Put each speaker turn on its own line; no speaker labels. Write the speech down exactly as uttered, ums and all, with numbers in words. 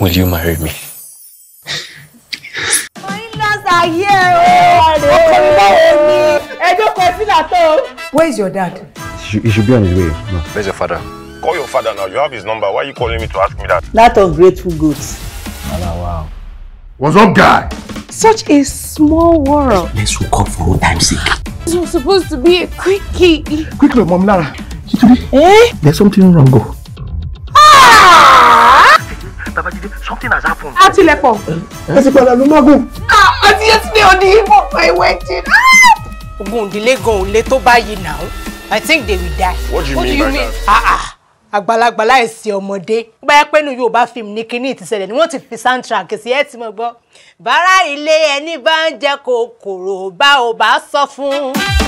Will you marry me?
Are here. Where is your dad?
He should, he should be on his way. No.
Where's your father?
Call your father now. You have his number. Why are you calling me to ask me that?
That ungrateful goat.
Oh, wow. What's up, guy?
Such a small world.
Let's hook up for old time's sake.
This was supposed to be a quickie.
Quickly, Mom Lara. Eh? There's something wrong. Go.
Ah! Something has happened.
Atilepo. Ah, yesterday on the eve of my wedding. Ogun delay go le to bayi now. I think they will die.
What do you
what
mean
do you
by
mean?
that?
Ah ah. Àgbàlagbà láì sí ọmọdé. Bá yẹ pé nu Yorùbá film ní kíní ti ṣẹlẹ̀ ni wọ́n ti fi soundtrack sí ẹ tí mo gbọ́. Bàrà ilé ẹni bá ń jẹ kòkòrò bá ò bá sọ fún.